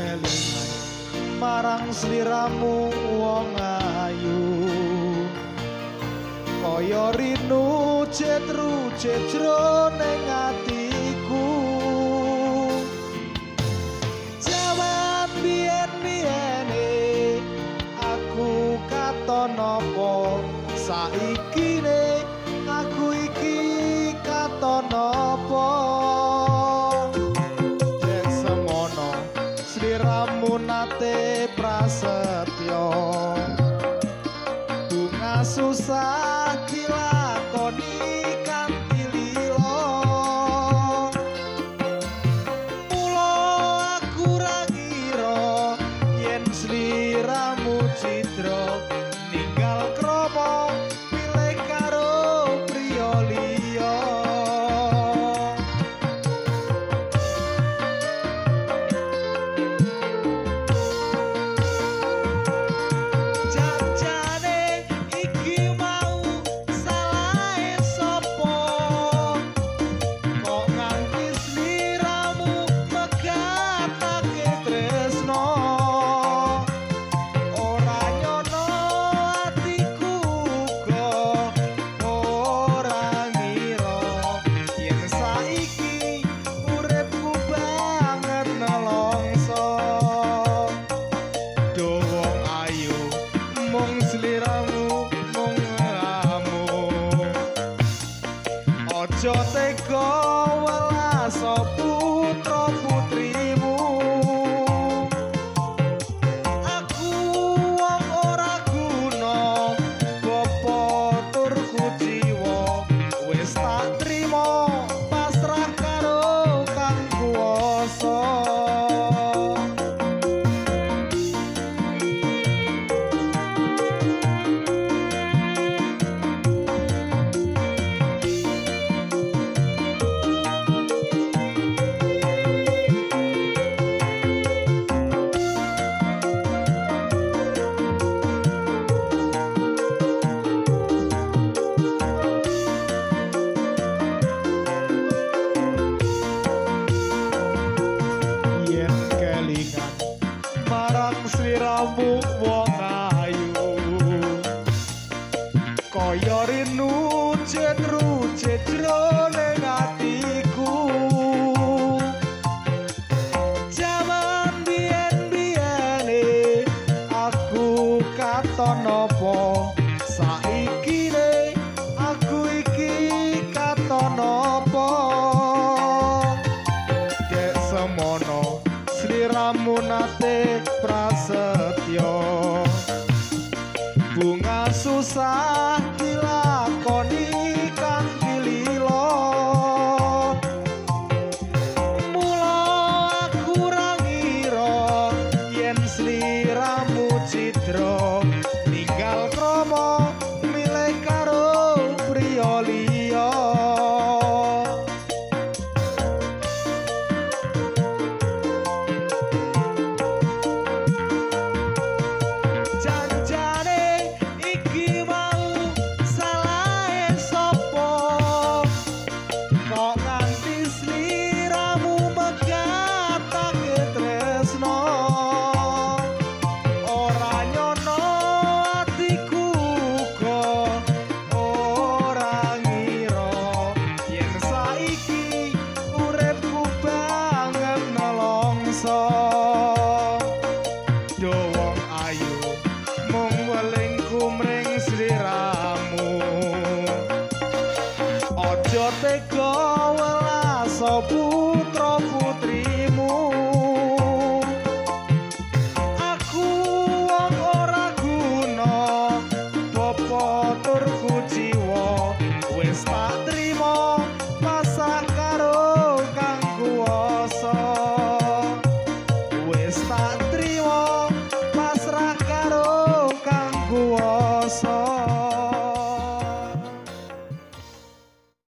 kelingan marang sliramu wong ayu kaya rinu cetru jejroning atiku jaman biyen-biyene aku katon apa saiki ne aku iki katon apa yen semono sliramu nate prasetyo bunga susah dilakoni kanthi lilo mula aku ra ngira yen sliramu cidra ninggal krama pilih karo priya liya janjane iki mau salahe sapa kok nganti sliramu megatake tresno ora nyono atiku uga ora ngira yen saiki uripku banget nelongso do wong ayu mung sliramu mung amu aja tega welas putra putrimu aku wong ora guna bapa tur kuciwa wis tak trima pasrah karo kang kuwasa yen kelingan marang sliramu wong ayu kaya rinu cetru jejroning atiku jaman biyen-biyene aku katon apa saiki ne aku iki katon apa dek semono sliramu nate